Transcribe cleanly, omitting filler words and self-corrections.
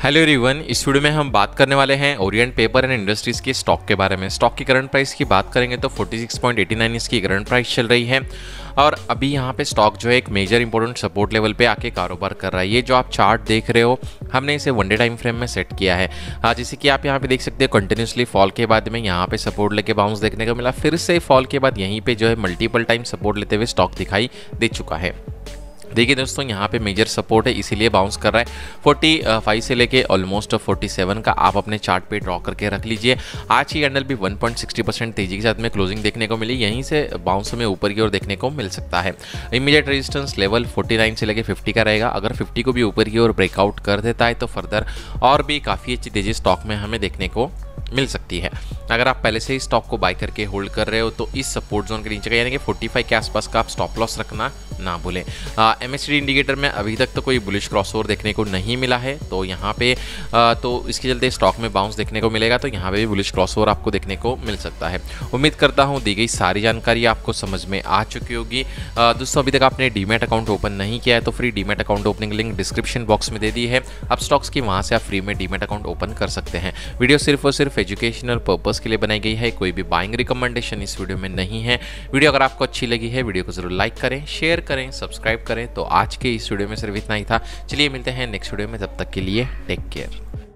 Hello everyone, इस video में हम बात करने वाले हैं ओरिएंट पेपर एंड इंडस्ट्रीज के स्टॉक के बारे में। स्टॉक की करंट प्राइस की बात करेंगे तो 46.89 इसकी करंट प्राइस चल रही है और अभी यहाँ पे स्टॉक जो है एक मेजर इंपॉर्टेंट सपोर्ट लेवल पे आके कारोबार कर रहा है। ये जो आप चार्ट देख रहे हो, हमने इसे वन डे टाइम फ्रेम में सेट किया है। जैसे कि आप यहाँ पे देख सकते हो, कंटिन्यूसली फॉल के बाद में यहाँ पे सपोर्ट लेके बाउंस देखने को मिला, फिर से फॉल के बाद यहीं पे जो है मल्टीपल टाइम सपोर्ट लेते हुए स्टॉक दिखाई दे चुका है। देखिए दोस्तों, यहाँ पे मेजर सपोर्ट है, इसीलिए बाउंस कर रहा है। 45 से लेके ऑलमोस्ट 47 का आप अपने चार्ट पे ड्रॉ करके रख लीजिए। आज की कैंडल भी 1.60% तेजी के साथ में क्लोजिंग देखने को मिली, यहीं से बाउंस में ऊपर की ओर देखने को मिल सकता है। इमीडिएट रेजिस्टेंस लेवल 49 से लेके 50 का रहेगा। अगर 50 को भी ऊपर की ओर ब्रेकआउट कर देता है तो फर्दर और भी काफ़ी अच्छी तेजी स्टॉक में हमें देखने को मिल सकती है। अगर आप पहले से ही स्टॉक को बाय करके होल्ड कर रहे हो तो इस सपोर्ट जोन के नीचे का यानी कि 45 के आसपास का आप स्टॉप लॉस रखना ना भूलें। MACD इंडिकेटर में अभी तक तो कोई बुलिश क्रॉसओवर देखने को नहीं मिला है, तो यहाँ पे तो इसके चलते स्टॉक में बाउंस देखने को मिलेगा, तो यहाँ पे भी बुलिश क्रॉसओवर आपको देखने को मिल सकता है। उम्मीद करता हूँ दी गई सारी जानकारी आपको समझ में आ चुकी होगी। दोस्तों, अभी तक आपने डीमैट अकाउंट ओपन नहीं किया है तो free demat account opening link description box में दे दी है। आप स्टॉक्स की वहाँ से आप फ्री में डीमैट अकाउंट ओपन कर सकते हैं। वीडियो सिर्फ और सिर्फ एजुकेशनल पर्पस के लिए बनाई गई है, कोई भी बाइंग रिकमेंडेशन इस वीडियो में नहीं है। वीडियो अगर आपको अच्छी लगी है, वीडियो को जरूर लाइक करें, शेयर करें, सब्सक्राइब करें। तो आज के इस वीडियो में सिर्फ इतना ही था। चलिए मिलते हैं नेक्स्ट वीडियो में, तब तक के लिए टेक केयर।